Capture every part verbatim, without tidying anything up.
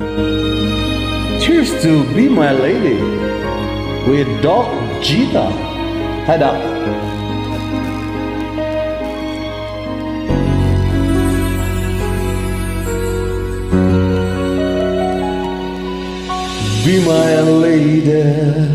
Cheers to Be My Lady with Doc Gita. Hi, Doc. Be my lady,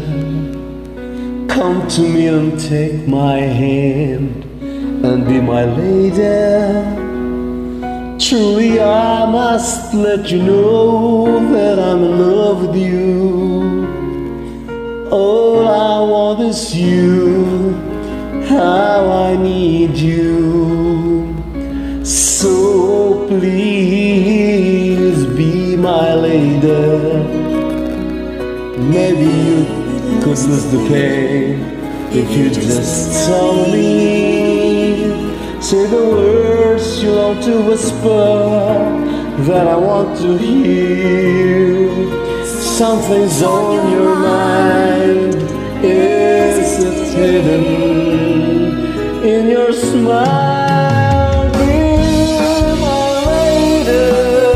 come to me and take my hand and be my lady. Truly I must let you know that I'm in love with you. All I want is you, how I need you. So please be my lady. Maybe you could lose the pain if you just tell me. Say the words you long to whisper that I want to hear. Something's on your mind, is it hidden in your smile? Be my lady,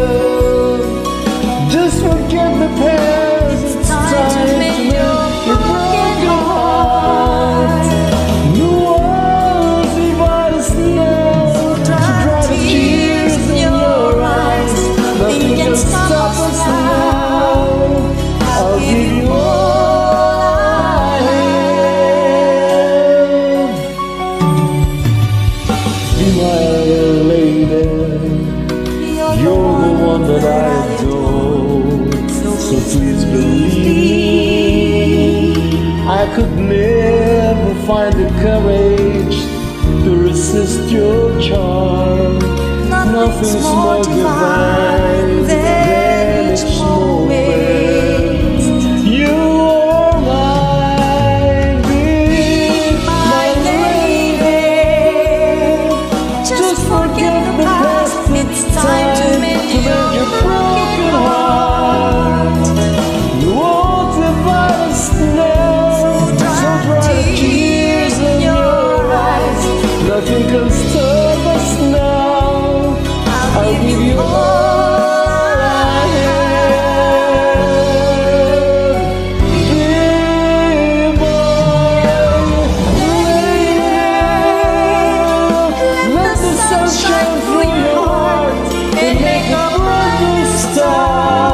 just forget the past. It's time to mend your broken heart. No one's divided us now to dry the tears in your eyes. Nothing can stop us now. I'll give you all I have. Be my lady, you're the one that I adore. So please believe I could never find the courage to resist your charm. Nothing's more divine than each moment. You are mine, be my lady. Just forget the past. It's time to mend your broken heart. You won't divide us now. So dry the tears in your eyes. Nothing can stop us now. I'll give you all I have. Be my lady. Let the sun shine through your heart and make a brand new start.